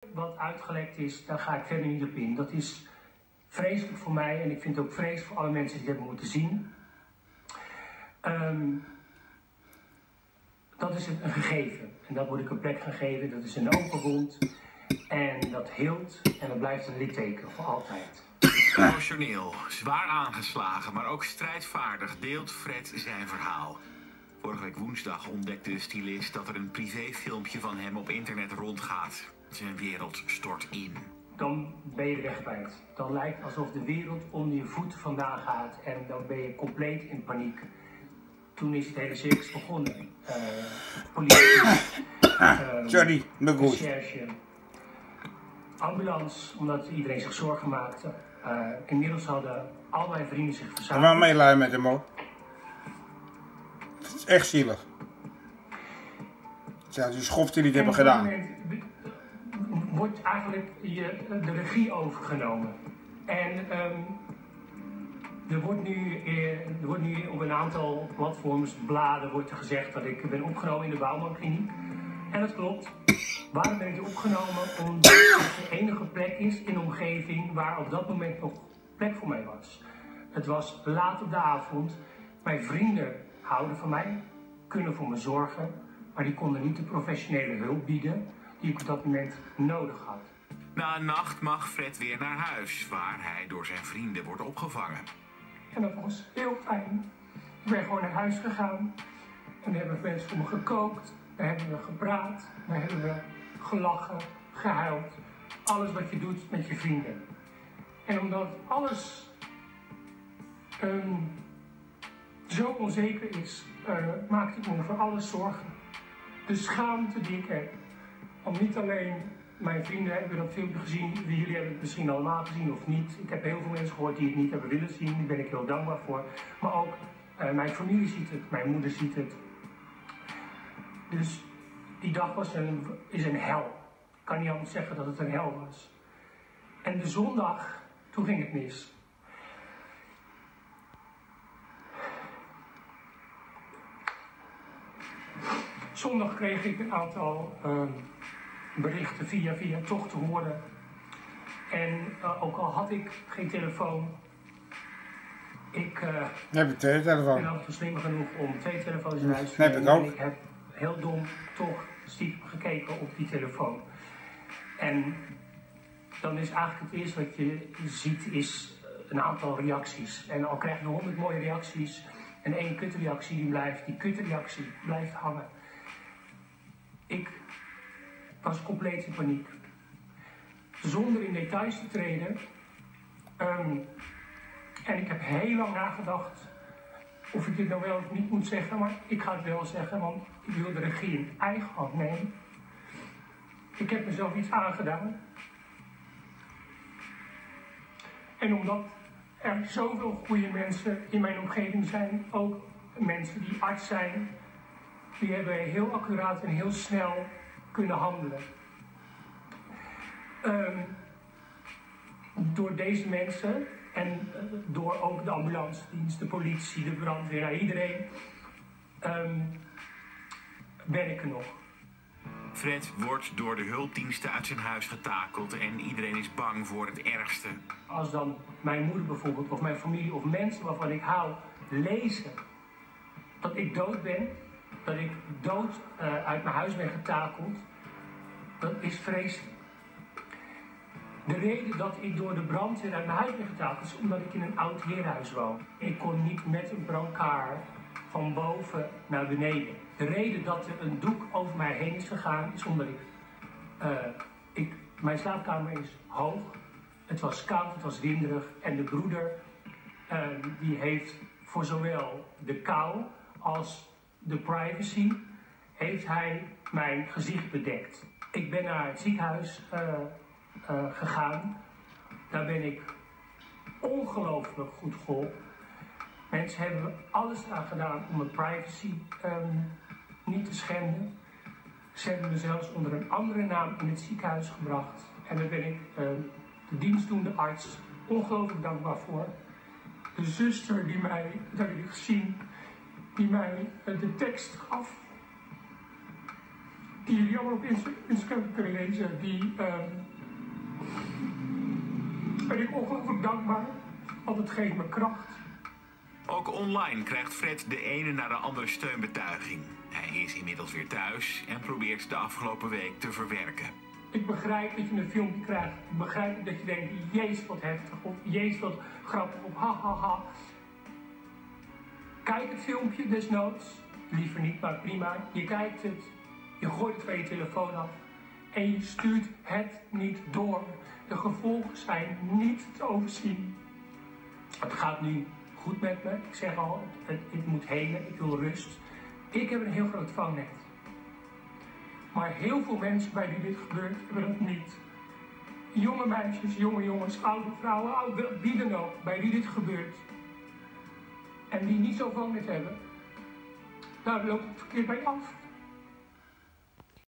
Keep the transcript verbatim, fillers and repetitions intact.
wat uitgelekt is, daar ga ik verder niet op in. Dat is vreselijk voor mij en ik vind het ook vreselijk voor alle mensen die het hebben moeten zien. Um, dat is een gegeven en dat moet ik een plek gaan geven. Dat is een open wond en dat heelt en dat blijft een litteken voor altijd. Emotioneel, zwaar aangeslagen, maar ook strijdvaardig deelt Fred zijn verhaal. Vorige week woensdag ontdekte de stylist dat er een privéfilmpje van hem op internet rondgaat. Zijn wereld stort in. Dan ben je de weg kwijt. Dan lijkt het alsof de wereld onder je voeten vandaan gaat en dan ben je compleet in paniek. Toen is het hele circus begonnen. Uh, politie, uh, Sorry, mijn goed. Recherche, ambulance, omdat iedereen zich zorgen maakte. Uh, inmiddels hadden al mijn vrienden zich verzameld. Wel meelij met hem hoor. Het is echt zielig. Ze hadden die schoft die niet hebben gedaan. Op een moment wordt eigenlijk je, de regie overgenomen. En um, er, wordt nu, er wordt nu op een aantal platforms, bladen, wordt er gezegd dat ik ben opgenomen in de Bouwmankliniek. En dat klopt. Waarom ben ik opgenomen? Omdat het de enige plek is in de omgeving waar op dat moment nog plek voor mij was. Het was laat op de avond. Mijn vrienden houden van mij, kunnen voor me zorgen, maar die konden niet de professionele hulp bieden die ik op dat moment nodig had. Na een nacht mag Fred weer naar huis, waar hij door zijn vrienden wordt opgevangen. En dat was heel fijn. Ik ben gewoon naar huis gegaan en hebben mensen voor me gekookt, daar hebben we gepraat, daar hebben we gelachen, gehuild. Alles wat je doet met je vrienden. En omdat alles um, zo onzeker is, uh, maakte ik me voor alles zorgen. De schaamte die ik heb, om niet alleen mijn vrienden hebben dat filmpje gezien, jullie hebben het misschien allemaal gezien of niet. Ik heb heel veel mensen gehoord die het niet hebben willen zien, daar ben ik heel dankbaar voor. Maar ook uh, mijn familie ziet het, mijn moeder ziet het. Dus die dag was een, is een hel. Ik kan niet anders zeggen dat het een hel was. En de zondag, toen ging het mis. Zondag kreeg ik een aantal uh, berichten via via toch te horen. En uh, ook al had ik geen telefoon, ik uh, heb ik twee telefoon. ben altijd slim genoeg om twee telefoons in huis te nemen. nemen. En ik heb heel dom toch stiekem gekeken op die telefoon. En dan is eigenlijk het eerste wat je ziet is een aantal reacties. En al krijg je honderd mooie reacties en één kutreactie die blijft, die kutreactie blijft hangen. Ik was compleet in paniek. Zonder in details te treden. Um, en ik heb heel lang nagedacht of ik dit nou wel of niet moet zeggen, maar ik ga het wel zeggen, want ik wil de regie in eigen hand nemen. Ik heb mezelf iets aangedaan. En omdat er zoveel goede mensen in mijn omgeving zijn, ook mensen die arts zijn, die hebben heel accuraat en heel snel kunnen handelen. Um, door deze mensen en uh, door ook de ambulancedienst, de politie, de brandweer, nou, iedereen, um, ben ik er nog. Fred wordt door de hulpdiensten uit zijn huis getakeld en iedereen is bang voor het ergste. Als dan mijn moeder bijvoorbeeld, of mijn familie, of mensen waarvan ik hou, lezen dat ik dood ben, dat ik dood uh, uit mijn huis ben getakeld, dat is vreselijk. De reden dat ik door de brandweer uit mijn huis ben getakeld is omdat ik in een oud heerhuis woon. Ik kon niet met een brancard van boven naar beneden. De reden dat er een doek over mij heen is gegaan is omdat ik, uh, ik mijn slaapkamer is hoog. Het was koud, het was winderig en de broeder uh, die heeft voor zowel de kou als de privacy heeft hij mijn gezicht bedekt. Ik ben naar het ziekenhuis uh, uh, gegaan. Daar ben ik ongelooflijk goed geholpen. Mensen hebben alles aan gedaan om mijn privacy um, niet te schenden. Ze hebben me zelfs onder een andere naam in het ziekenhuis gebracht. En daar ben ik uh, de dienstdoende arts ongelooflijk dankbaar voor. De zuster die mij, dat heb ik gezien, die mij uh, de tekst gaf. die jullie allemaal op Instagram kunnen lezen, die uh, ben ik ongelooflijk dankbaar, want het geeft me kracht. Ook online krijgt Fred de ene na de andere steunbetuiging. Hij is inmiddels weer thuis en probeert de afgelopen week te verwerken. Ik begrijp dat je een filmpje krijgt. Ik begrijp dat je denkt, jezus wat heftig, of jezus wat grappig, of ha ha ha. Kijk het filmpje desnoods. Liever niet, maar prima. Je kijkt het, je gooit het van je telefoon af en je stuurt het niet door. De gevolgen zijn niet te overzien. Het gaat nu goed met me. Ik zeg al, het, het moet helen, ik wil rust. Ik heb een heel groot vangnet. Maar heel veel mensen bij wie dit gebeurt, hebben dat niet. Jonge meisjes, jonge jongens, oude vrouwen, oude, wie dan ook, bij wie dit gebeurt. En die niet zo vangnet hebben, daar loopt het verkeerd bij af.